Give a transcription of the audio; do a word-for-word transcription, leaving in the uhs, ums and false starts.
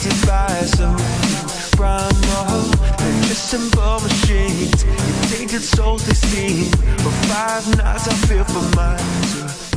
painted by some primal adjustable machines. Your tainted souls, they steam. For five nights I feel for mine.